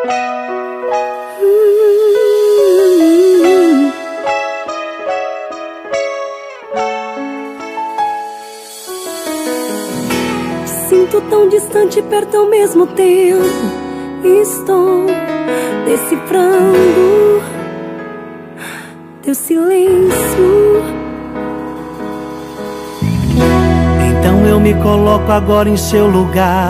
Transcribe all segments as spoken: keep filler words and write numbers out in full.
Sinto tão distante, perto ao mesmo tempo. Estou decifrando teu silêncio. Então eu me coloco agora em seu lugar.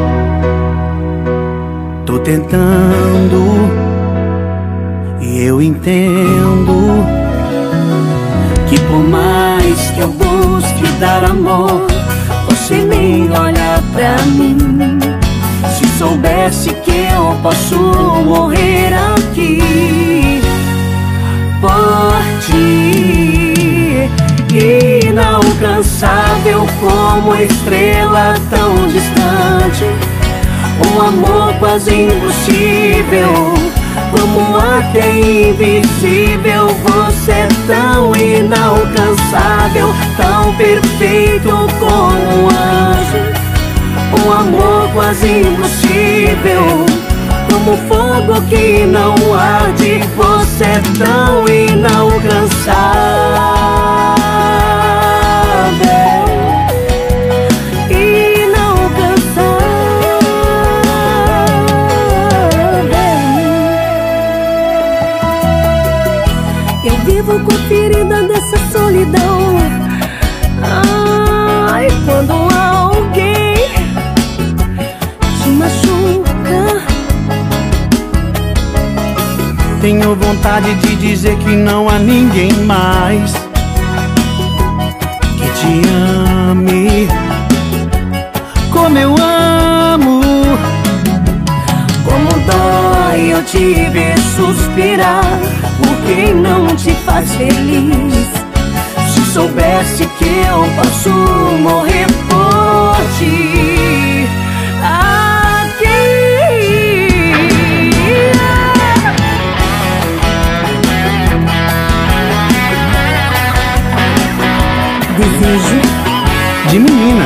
Tô tentando e eu entendo que por mais que eu busque dar amor, você nem olha pra mim. Se soubesse que eu posso morrer aqui por ti, inalcançável como estrela tão distante, um amor quase impossível, como um ar que é invisível. Você é tão inalcançável, tão perfeito como um anjo, um amor quase impossível, como fogo que não arde. Você é tão inalcançável. Com a ferida dessa solidão. Ai, quando alguém te machuca, tenho vontade de dizer que não há ninguém mais que te ame como eu amo. Como dói eu te ver suspirar por quem não te faz feliz. Se soubesse que eu posso morrer por ti aqui. Desejo de menina.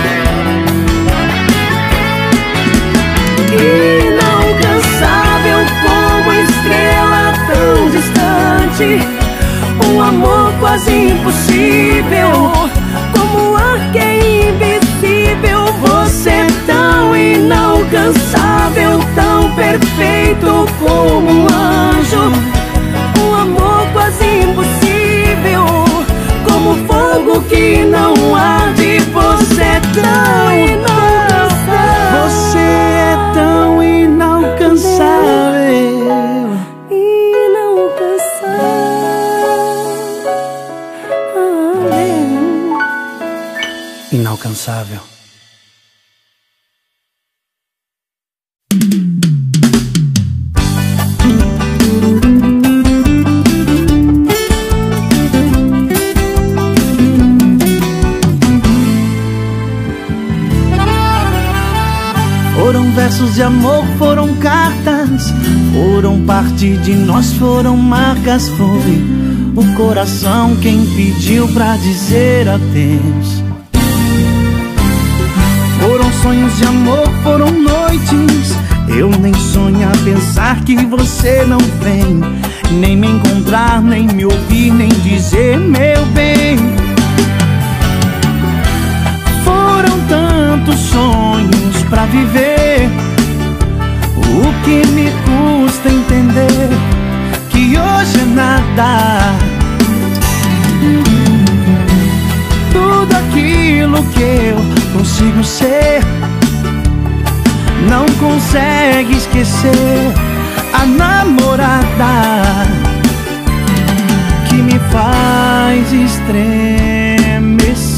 Inalcançável como estrela tão distante, um amor quase impossível, como um ar que é invisível. Você é tão inalcançável, tão perfeito como um anjo, um amor quase impossível, como fogo que não arde. Você é tão inalcançável. Você é tão inalcançável. Inalcançável. Foram versos de amor, foram cartas, foram parte de nós, foram marcas. Foi o coração quem pediu pra dizer adeus. Foram sonhos de amor, foram noites. Eu nem sonho a pensar que você não vem, nem me encontrar, nem me ouvir, nem dizer meu bem. Foram tantos sonhos pra viver, o que me custa entender que hoje é nada. Tudo aquilo que eu consigo ser, não consegue esquecer a namorada que me faz estremecer.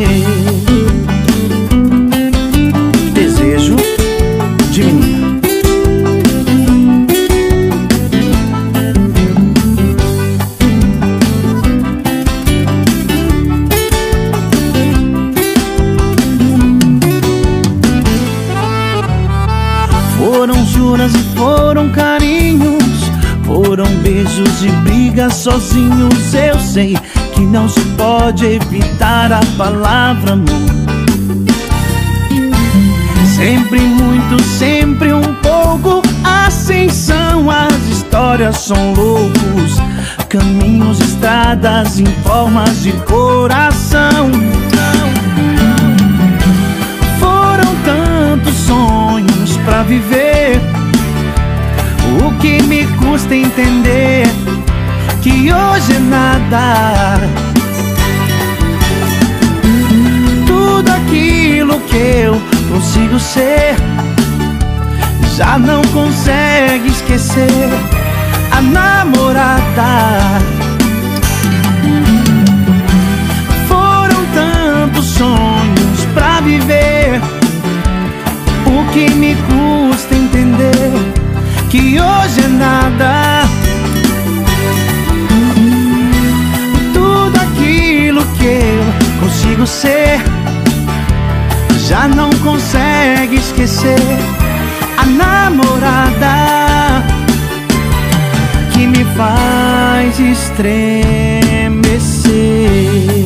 Desejo de menina. Foram juras e foram carinhos, foram beijos e brigas sozinhos. Eu sei que não se pode evitar a palavra amor. Sempre muito, sempre um pouco, a assim são as histórias, são loucos caminhos, estradas em formas de coração. Foram tantos sonhos pra viver, o que me custa entender que hoje é nada. Tudo aquilo que eu consigo ser já não consegue esquecer a namorada. Foram tantos sonhos pra viver, o que me custa entender que hoje é nada. Tudo aquilo que eu consigo ser já não consegue esquecer a namorada que me faz estremecer.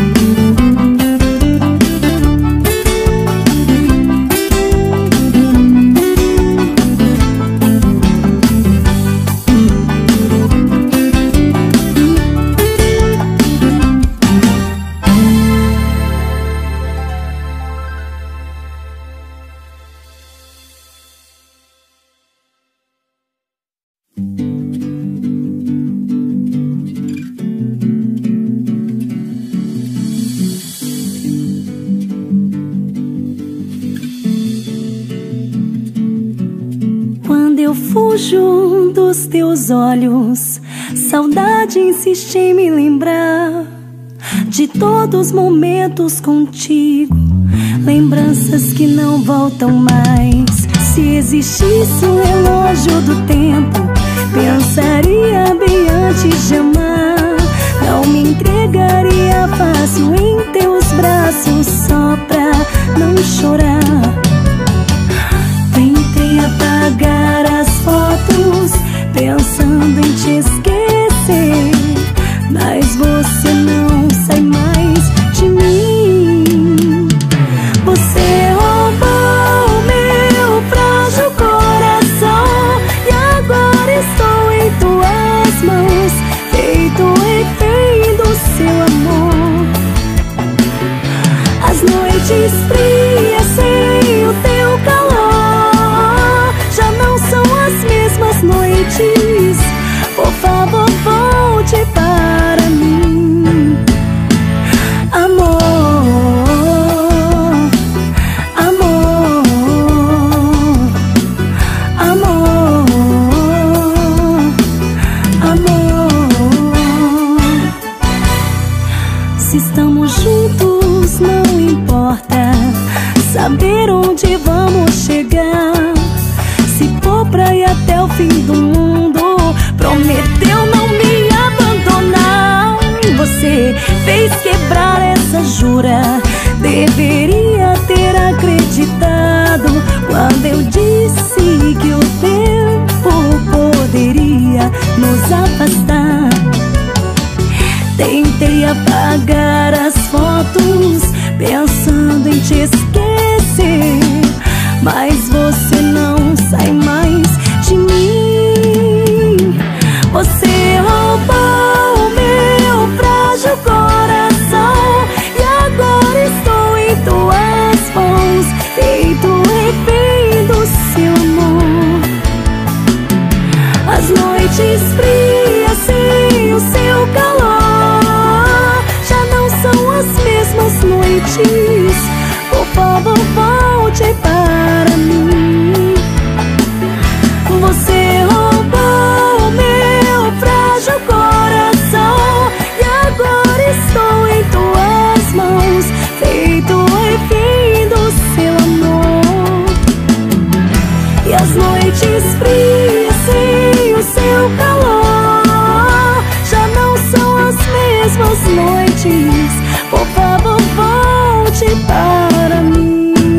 Eu fujo dos teus olhos, saudade insiste em me lembrar de todos os momentos contigo, lembranças que não voltam mais. Se existisse um relógio do tempo, pensaria bem antes de amar. Não me entregaria fácil em teus braços só pra não chorar. Tentei apagar as fotos, pensando em te esquecer, mas você não sai mais de mim. Você roubou meu frágil coração e agora estou em tuas mãos, feito refém do seu amor. As noites frias sem o teu calor já não são as mesmas noites. Por favor, volte para mim, amor, amor, amor, amor. Se estamos juntos não importa saber onde vamos chegar. Se for pra ir até o fim do mundo, prometeu não me abandonar. Você fez quebrar essa jura, deveria ter acreditado quando eu disse que o tempo poderia nos afastar. Tentei apagar as fotos, pensando em te esquecer, mas você não sai mais de mim. Você roubou meu frágil coração e agora estou em tuas mãos, feito refém do seu amor. As noites frias sem o seu calor já não são as mesmas noites. Por favor, volte para mim. Você roubou meu frágil coração e agora estou em tuas mãos, feito refém do seu amor. E as noites frias sem o seu calor já não são as mesmas noites. Por favor, volte para mim.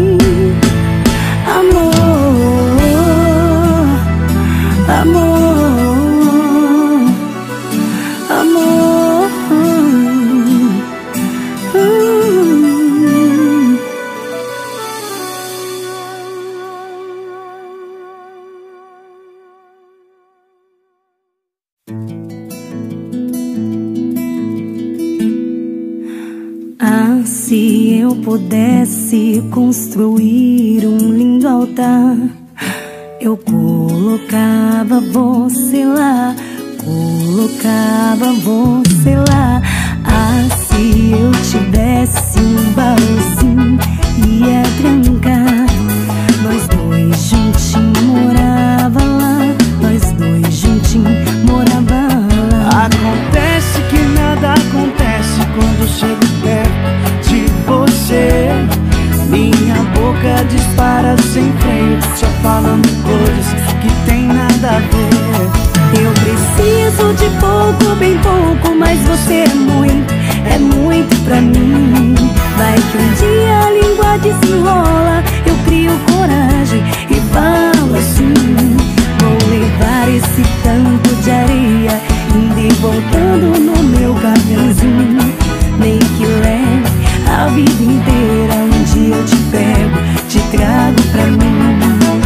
Ah, se eu pudesse construir um lindo altar, eu colocava você lá, colocava você lá. Ah, se eu tivesse um baúzinho, ia trancar, nós dois juntinhos morava lá, nós dois juntinhos morava lá. Acontece que nada acontece quando chego perto de você. Minha boca dispara sem freio, só falando coisas que tem nada a ver. Eu preciso de pouco, bem pouco, mas você é muito, é muito pra mim. Vai que um dia a língua desenrola, eu crio coragem e falo assim: vou levar esse tanto de areia, indo e voltando no meu caminhãozinho. Nem que leve a vida inteira, um dia eu te pego, te trago pra mim.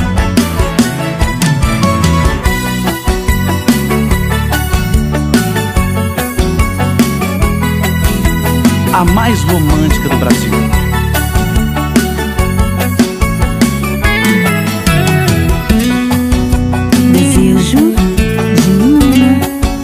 A mais romântica do Brasil. Desejo de Nina.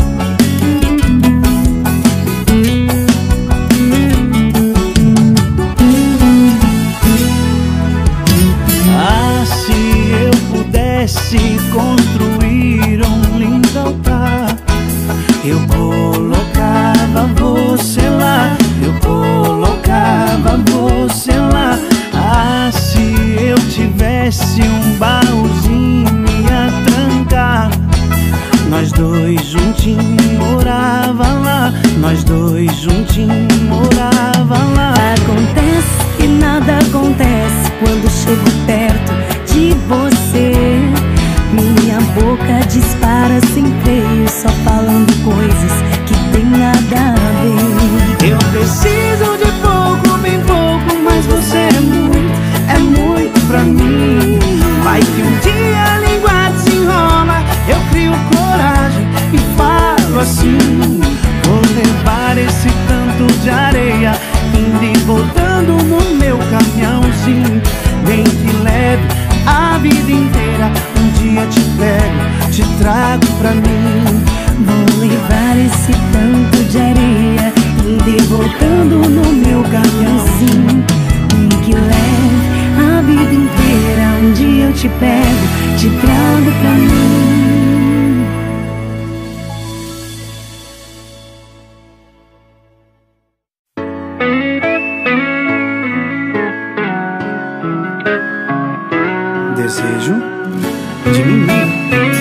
Ah, se eu pudesse construir um lindo altar, eu colocava você lá, eu colocava você lá. Ah, se eu tivesse um baúzinho, ia trancar, nós dois juntinhos morava lá, nós dois juntinhos morava lá. Acontece que nada acontece quando chego perto de você. Minha boca dispara sem freio, só falando coisas que tem nada a ver. Eu preciso de pouco, bem pouco, mas você é muito, é muito pra mim. Vai que um dia a língua desenrola, eu crio coragem e falo assim: vou levar esse tanto de areia, indo e voltando no meu caminhãozinho. Nem que leve a vida inteira, um dia te pego, te trago pra mim. Vou levar esse tanto de areia, indo e voltando no meu caminhãozinho. Nem que leve a vida inteira, um dia eu te pego, te trago pra mim. Desejo de menina.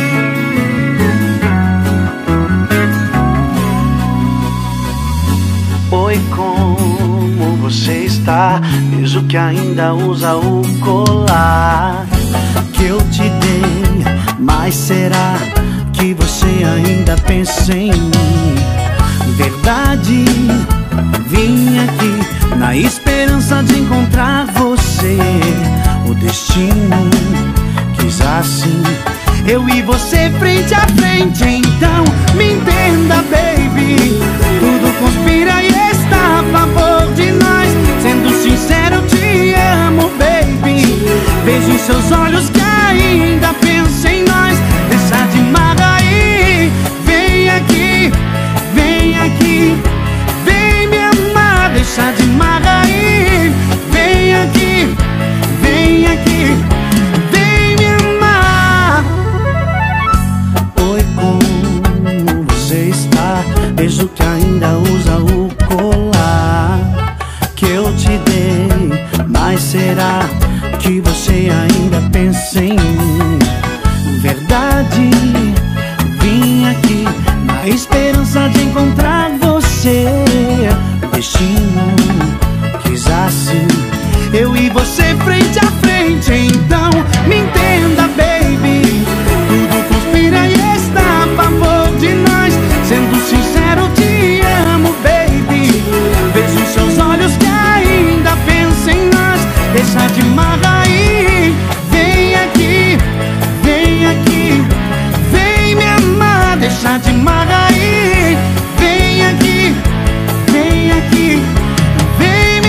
Oi, como você está? Vejo que ainda usa o colar que eu te dei, mas será que você ainda pensa em mim? Verdade, vim aqui na esperança de encontrar você. O destino quis assim, eu e você frente a frente. Então me entenda, baby, tudo conspira e está a favor de nós. Sendo sincero, eu te amo, baby. Vejo em seus olhos que ainda pensa em nós. Deixa de marra aí, vem aqui, vem aqui, vem me amar. Deixa de marra aí, vem aqui, vem aqui, vem me amar. Oi, como você está? Vejo que ainda usa o colar que eu te dei, mas será que você ainda pensa em mim? Verdade, vim aqui na esperança de encontrar você. O destino quis assim, eu e você frente a frente. Então me entenda, baby, tudo conspira e está a favor de nós. Sendo sincero, te amo, baby. Vejo em seus olhos que ainda pensa em nós. Deixa de marra aí, vem aqui, vem aqui, vem me amar. Deixa de marra aí, vem aqui, vem aqui, vem me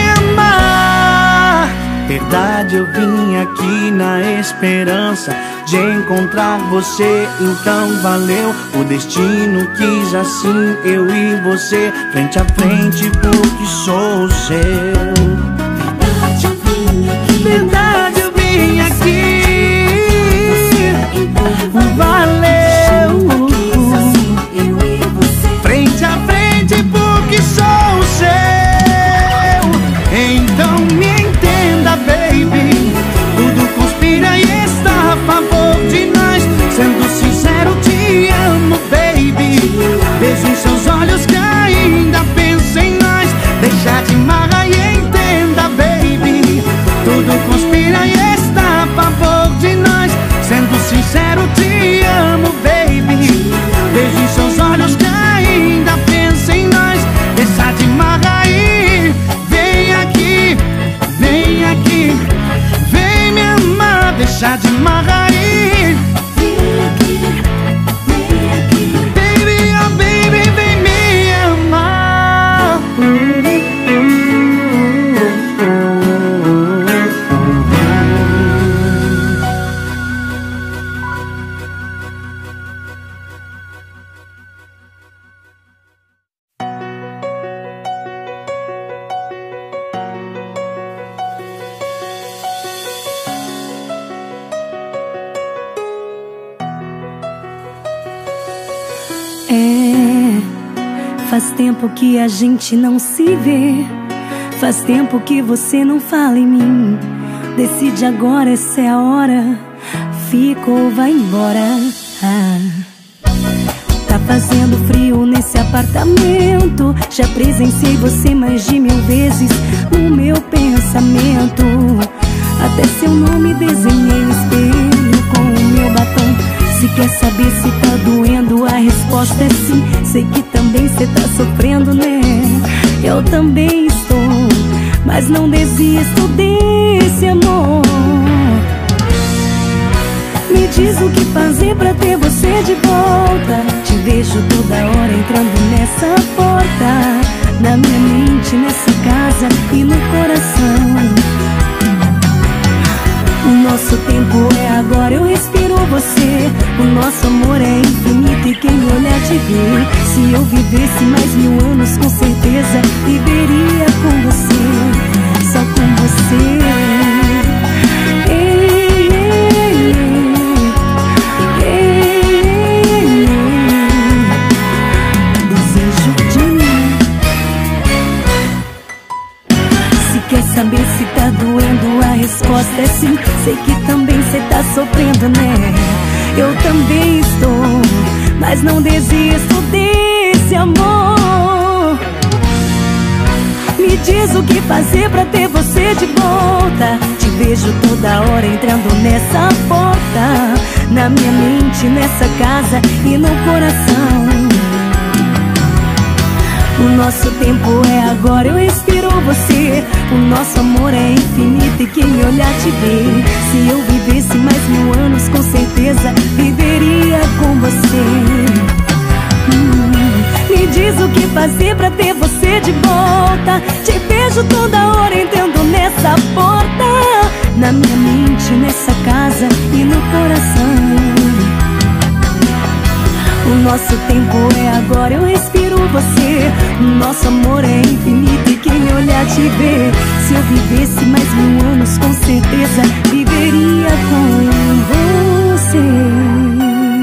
aqui na esperança de encontrar você. Então valeu, o destino quis assim, eu e você, frente a frente, porque sou seu. Verdade, eu vim aqui. Verdade, eu vim aqui. Valeu, quis assim, eu e você, frente a frente, porque sou seu. Então me entenda, baby, tudo conspira e está a favor de nós. Sendo sincero, te amo, baby. Vejo em seus olhos que ainda penso em nós. Deixa de marra e entenda, baby, tudo conspira e está a favor de nós. Sendo sincero, te amo, baby. Vejo em seus olhos que ainda penso em nós. Deixa de marra e vem aqui, vem aqui, vem me amar. Deixa de marra e vem aqui, vem aqui. baby, oh baby, vem me amar. É, faz tempo que a gente não se vê. Faz tempo que você não fala em mim. Decide agora, essa é a hora. Fica ou vai embora. Ah. Tá fazendo frio nesse apartamento. Já presenciei você mais de mil vezes no meu pensamento. Até seu nome desenhei no espelho com o meu batom. Se quer saber se tá doendo, a resposta é sim. Sei que também cê tá sofrendo, né? Eu também estou, mas não desisto desse amor. Me diz o que fazer pra ter você de volta. Te vejo toda hora entrando nessa porta, na minha mente, nessa casa e no coração. O nosso tempo é agora, eu respiro você. O nosso amor é infinito e quem olhar te vê. Se eu vivesse mais mil anos, com certeza viveria com você, só com você. Ei, ei, ei, ei, desejo de mim. Se quer saber se tá doendo, a resposta é sim. Sei que também cê tá sofrendo, né? Eu também estou, mas não desisto desse amor. Me diz o que fazer pra ter você de volta. Te vejo toda hora entrando nessa porta, na minha mente, nessa casa e no coração. O nosso tempo é agora, eu respiro você. O nosso amor é infinito e quem olhar te vê. Se eu vivesse mais mil anos, com certeza viveria com você. hum, Me diz o que fazer pra ter você de volta. Te vejo toda hora entrando nessa porta, na minha mente, nessa casa e no coração. O nosso tempo é agora, eu respiro você. O nosso amor é infinito e quem olhar te vê. Se eu vivesse mais mil anos, com certeza viveria com você.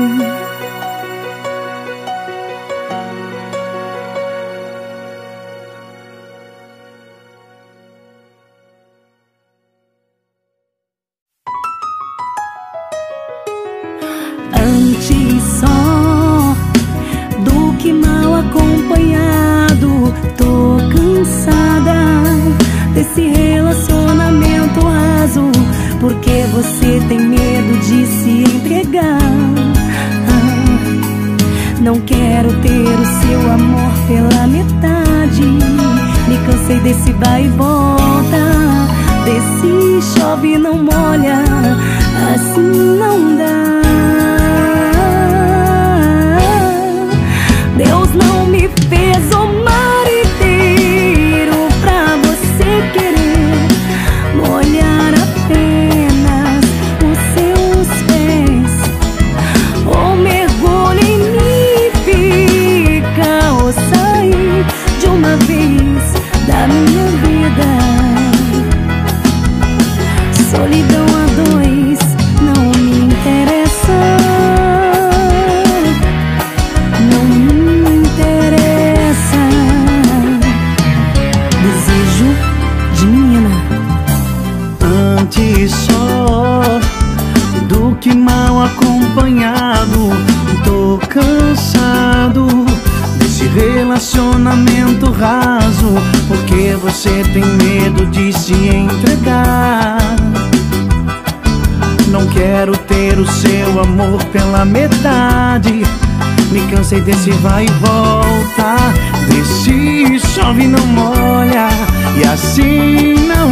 Antes só do que mal acompanhado. Tô cansada desse relacionamento raso, porque você tem medo de se entregar. ah, Não quero ter o seu amor pela metade. Me cansei desse vai e volta, desse chove e não molha. Assim não dá. Deus não me fez o mar inteiro pra você querer molhar a pena. vive só do que mal acompanhado. Tô cansado desse relacionamento raso, porque você tem medo de se entregar. Não quero ter o seu amor pela metade. Me cansei desse vai e volta, desse chove e não molha, e assim não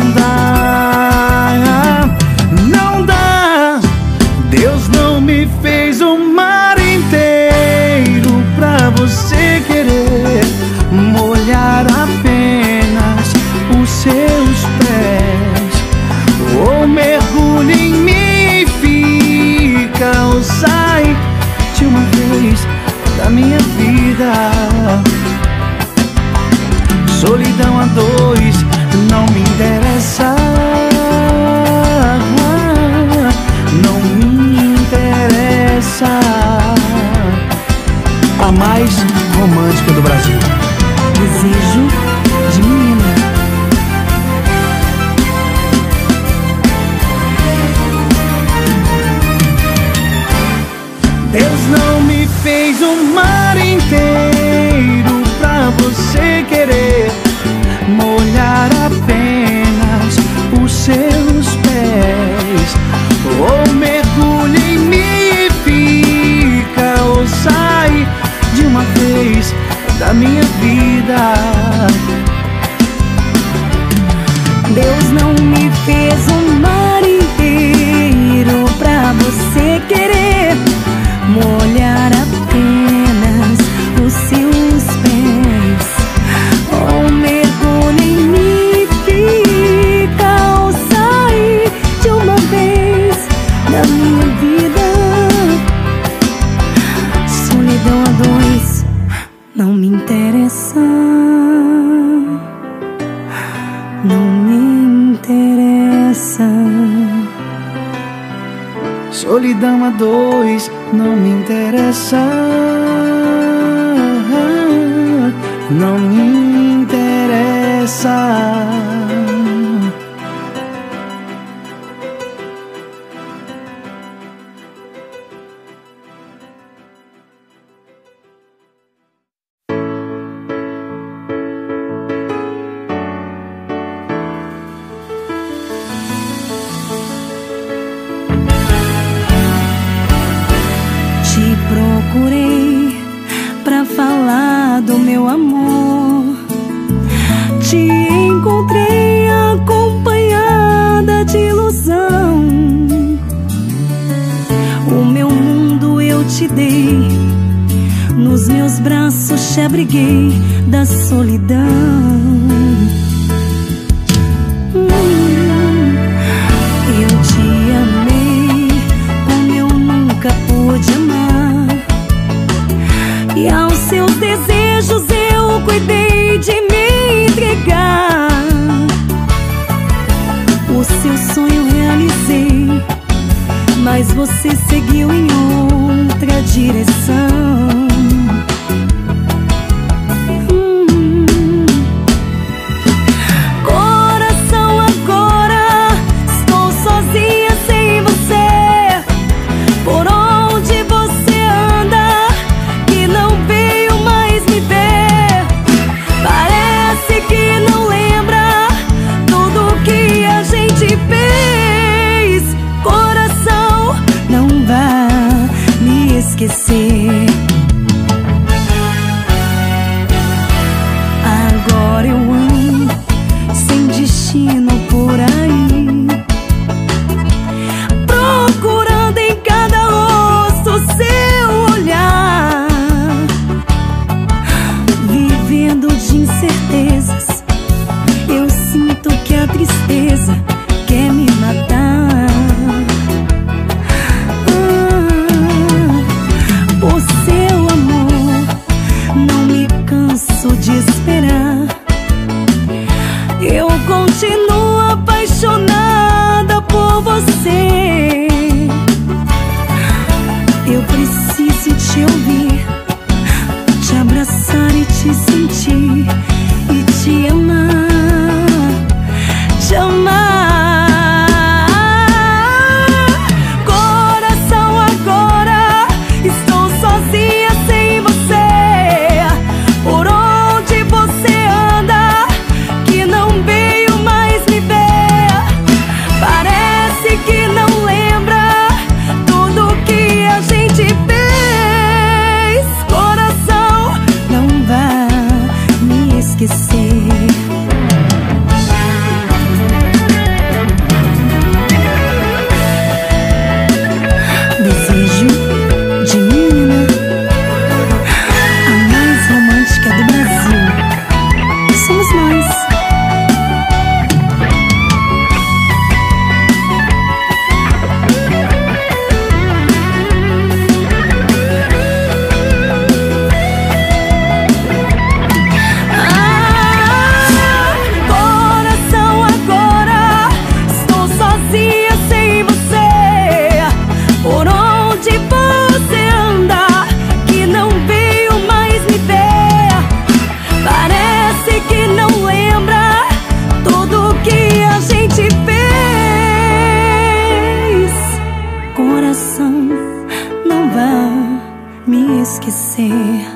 dá. Não dá. Deus não me fez um mar inteiro pra você querer molhar apenas os seus pés. Ou mergulha em mim e fica, ou sai de uma vez da minha vida. Solidão a dois não me interessa. Não me interessa. A mais romântica do Brasil. Desejo de menina. Deus não me fez um mar inteiro pra você querer molhar apenas os seus pés. Ou mergulha em mim e fica, ou sai de uma vez da minha vida. Deus não me fez um mar inteiro pra você querer molhar apenas os seus pés. Ou mergulha em mim e fica, ou sai de uma vez da minha vida. Solidão a dois não me interessa. Não me interessa. Solidão a dois não me interessa. Não me interessa. Procurei pra falar do meu amor. Te encontrei acompanhada de ilusão. O meu mundo eu te dei, nos meus braços te abriguei da solidão. Hum, eu te amei como eu nunca pude amar. E aos seus desejos eu cuidei de me entregar. O seu sonho realizei, mas você seguiu em outra direção. Hum. Coração, agora estou sozinha sem você. Por onde você anda que não veio mais me ver? Parece que não lembra tudo que a gente fez. Coração, não vá me esquecer. Agora eu ando sem destino por aí, procurando em cada rosto seu olhar, vivendo de incertezas. Eu sinto que a tristeza quer me matar. Ah, por seu amor não me canso de esperar. Eu continuo apaixonada por você. Eu preciso te ouvir, te abraçar e te sentir, e te amar, te amar. você.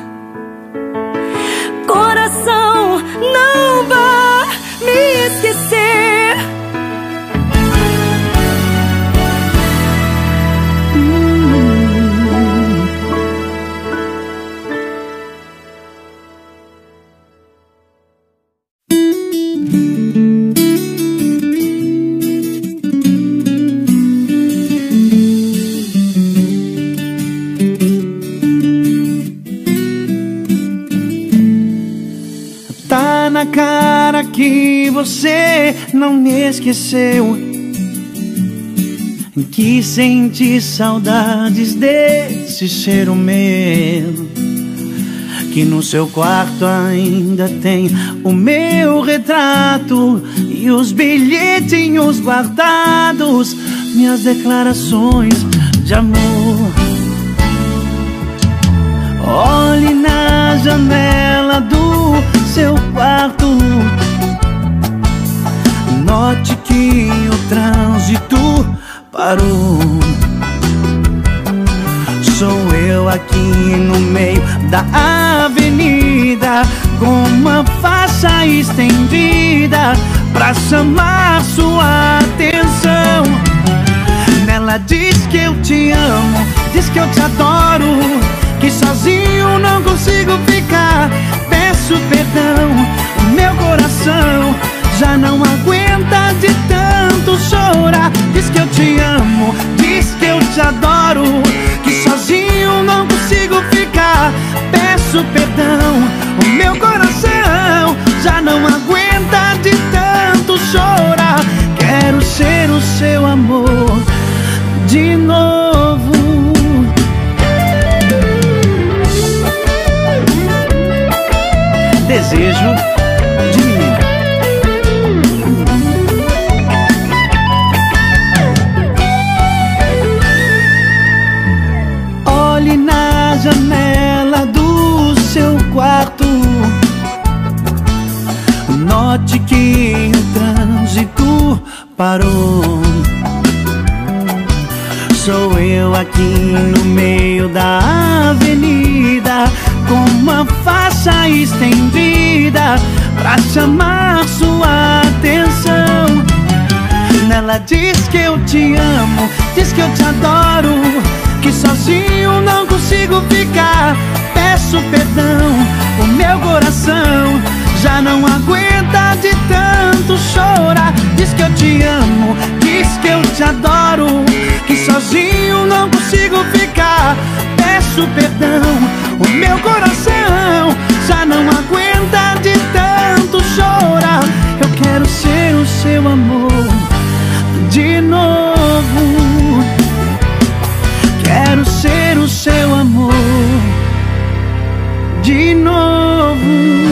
Coração, não vá me esquecer. Na cara que você não me esqueceu, que sente saudades desse cheiro meu, que no seu quarto ainda tem o meu retrato e os bilhetinhos guardados, minhas declarações de amor. Olhe na janela do seu quarto, note que o trânsito parou. Sou eu aqui no meio da avenida, com uma faixa estendida pra chamar sua atenção. Nela diz que eu te amo, diz que eu te adoro, que sozinho não consigo ficar. Peço perdão, o meu coração já não aguenta de tanto chorar. Diz que eu te amo, diz que eu te adoro, que sozinho não consigo ficar. Peço perdão, o meu coração já não aguenta de tanto chorar. Quero ser o seu amor de novo. Desejo de menina. Olhe na janela do seu quarto, note que o trânsito parou. Sou eu aqui no meio da avenida, com uma faixa estendida pra chamar sua atenção. Nela diz que eu te amo, diz que eu te adoro, que sozinho não consigo ficar. Peço perdão, o meu coração já não aguenta de tanto chorar. Diz que eu te amo, diz que eu te adoro, que sozinho não consigo ficar. Peço perdão, o meu coração já não aguenta de tanto chorar. Eu quero ser o seu amor de novo. Quero ser o seu amor de novo.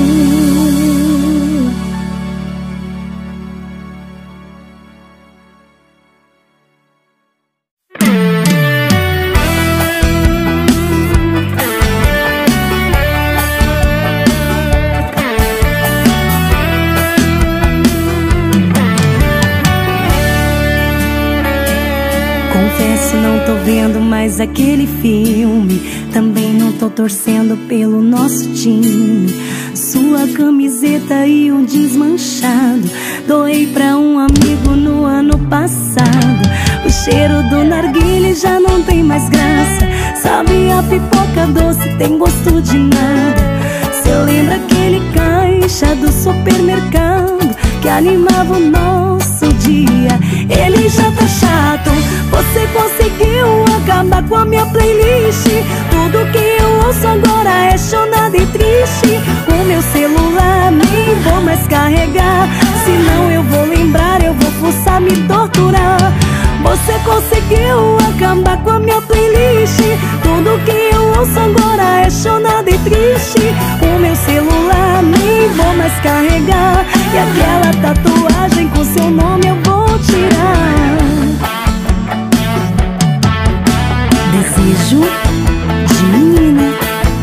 Confesso, não tô vendo mais aquele filme, também não tô torcendo pelo nosso time. Sua camiseta e um jeans manchado doei pra um amigo no ano passado. O cheiro do narguilé já não tem mais graça, sabe, a pipoca doce tem gosto de nada. Cê lembra aquele caixa do supermercado que animava o nosso dia? Ele já tá chato, você conseguiu acabar com a minha playlist. Tudo que eu ouço agora é chonada e triste. O meu celular nem vou mais carregar, senão eu vou lembrar, eu vou forçar, me torturar. Você conseguiu acabar com a minha playlist. Tudo que eu ouço agora é chonada e triste. O meu celular nem vou mais carregar, e aquela tatuagem com seu nome eu vou tirar. Desejo de menina.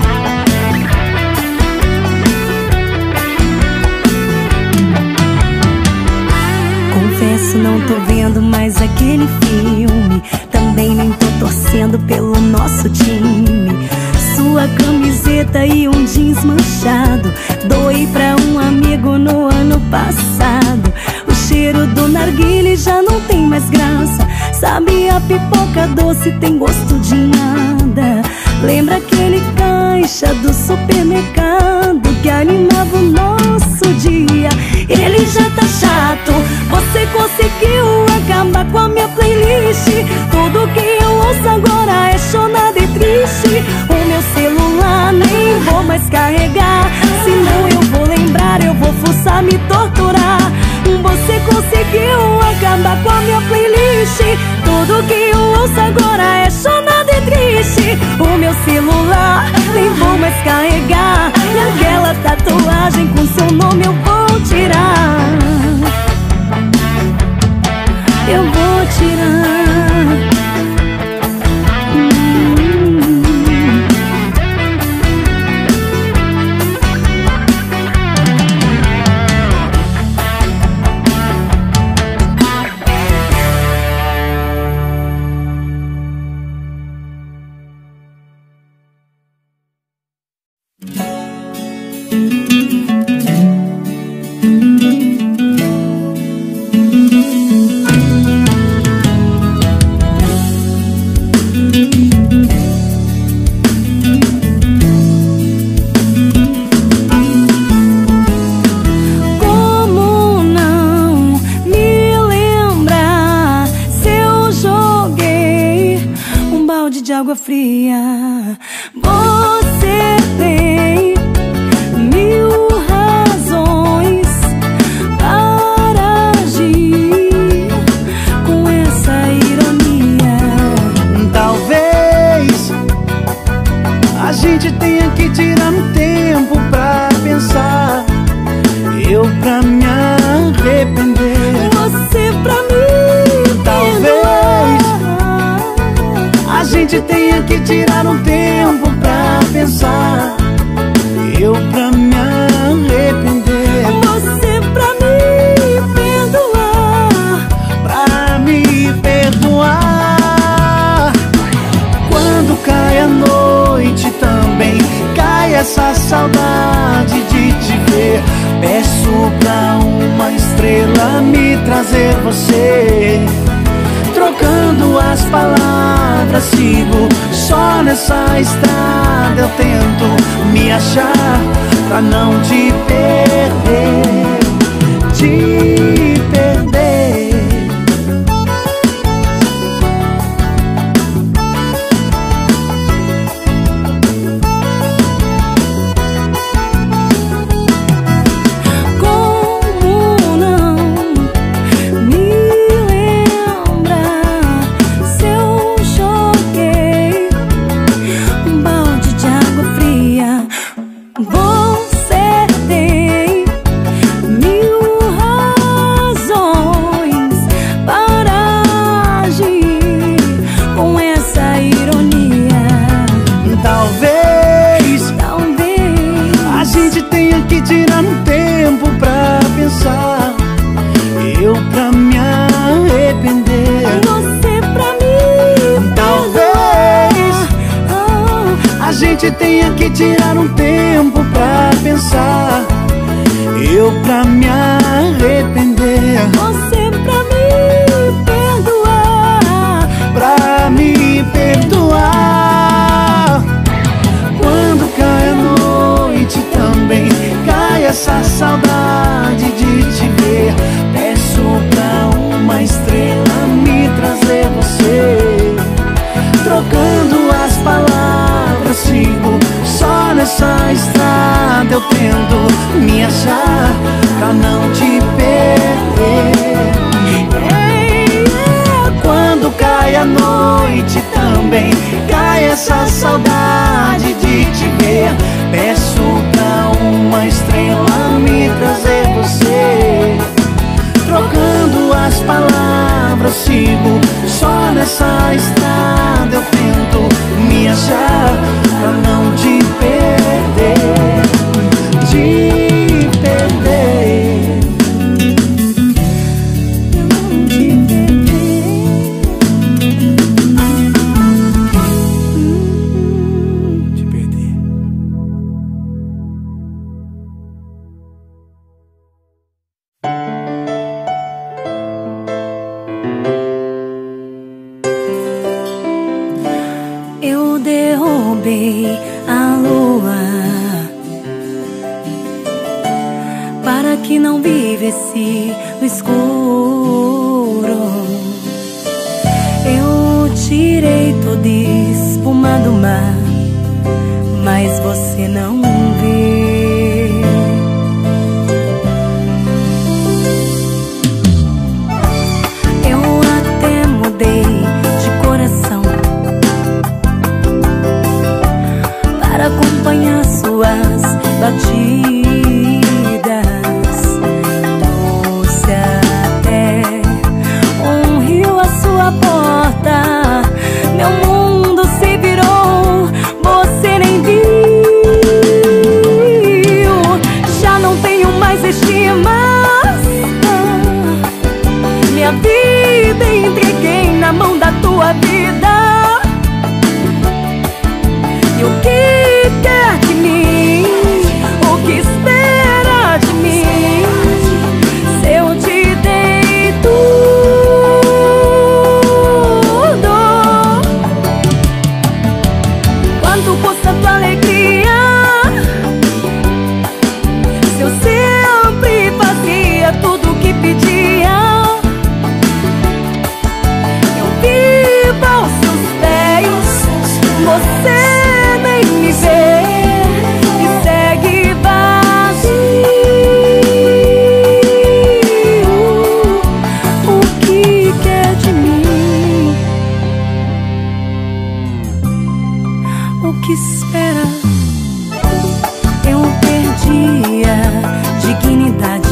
Confesso, não tô vendo mais aquele filme, também nem tô torcendo pelo nosso time. sua camiseta e um jeans manchado. Doei pra um amigo no ano passado. O cheiro do narguile já não tem mais graça. Sabe, a pipoca doce tem gosto de nada. Lembra aquele caixa do supermercado que animava o nosso dia? Ele já tá chato. Você conseguiu acabar com a minha playlist. Tudo que eu ouço agora é chorada e triste. O meu celular nem vou mais carregar, senão eu vou lembrar, eu vou forçar, me torturar. Você conseguiu acabar com a minha playlist. Tudo que eu ouço agora é chorada e triste. O meu celular nem vou mais carregar, e aquela tatuagem com seu nome eu vou tirar. Eu vou tirar. Água fria. Você tem mil razões para agir com essa ironia. Talvez a gente tenha que tirar um tempo pra pensar. Eu pra me arrepender, você pra mim. Talvez a gente tenha que tirar um tempo pra pensar. Eu pra me arrepender, você pra me perdoar. Pra me perdoar. Quando cai a noite também cai essa saudade de te ver. Peço pra uma estrela me trazer você. Trocando as palavras, sigo só nessa estrada. Eu tento me achar pra não te perder, te perder. Eu pra me arrepender, você pra mim. Talvez a gente tenha que tirar um tempo pra pensar. Eu pra me arrepender, você pra me perdoar. Pra me perdoar. Quando cai a noite também cai essa saudade de te ver. Peço pra uma estrela me trazer você. Trocando as palavras, sigo só nessa estrada. Eu tento me achar pra não te perder. Quando cai a noite também cai essa saudade de te ver. Peço pra uma estrela me trazer você. Trocando as palavras, sigo só nessa estrada. Eu tento me achar pra não te perder, te perder. Não te perder. Te perder. cresci no escuro. Eu tirei toda espuma do mar, mas você não vê. Eu até mudei de coração para acompanhar suas batidas. Trouxe até um rio à sua porta. Meu mundo se virou, você nem viu. Já não tenho mais estimas. Minha vida entreguei na mão da tua vida. E o que quer de mim? O que espera de mim? Se eu te dei tudo, quanto custa tua alegria? Se eu sempre fazia tudo o que pedia. Eu vivo aos seus pés, você nem me vê e segue vazio. O que quer de mim? O que espera? Eu perdi a dignidade,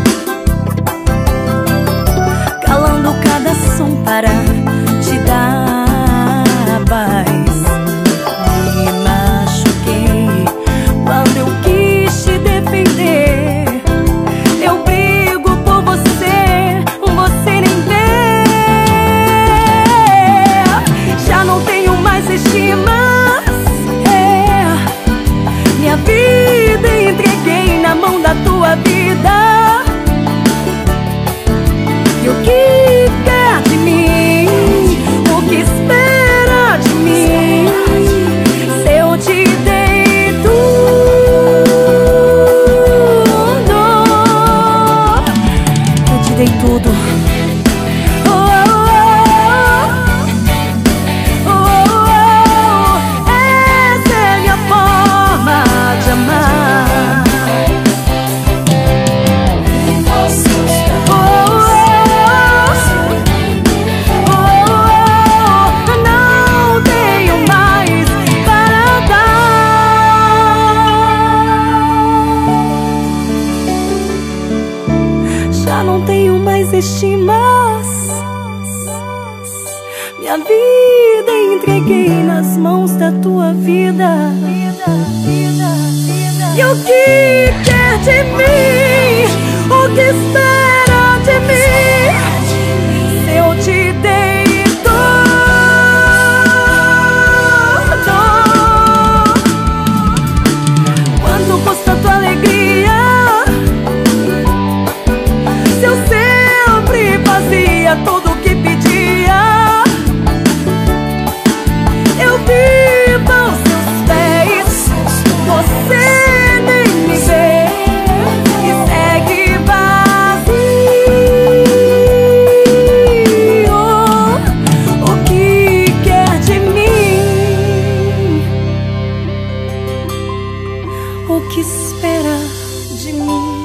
calando cada som para te dar paz. Me machuquei quando eu quis te defender. Eu brigo por você, você nem vê. Já não tenho mais estimas. É. Minha vida entreguei na mão da tua vida. E o que quer de mim? O que espera de mim? Se eu te dei tudo, eu te dei tudo. Oh, oh, oh, oh, oh. Essa é minha forma de amar. Oh, oh, oh, não tenho mais para dar. Já não tenho mais estimas. Minha vida entreguei nas mãos da tua vida. E o que quer de mim? O que espera de mim? Se eu te dei tudo, quanto custa tua alegria? Se eu sempre fazia tudo o que pedia. Eu vivo aos seus pés, você nem me vê e segue vazio. O que quer de mim? O que espera de mim?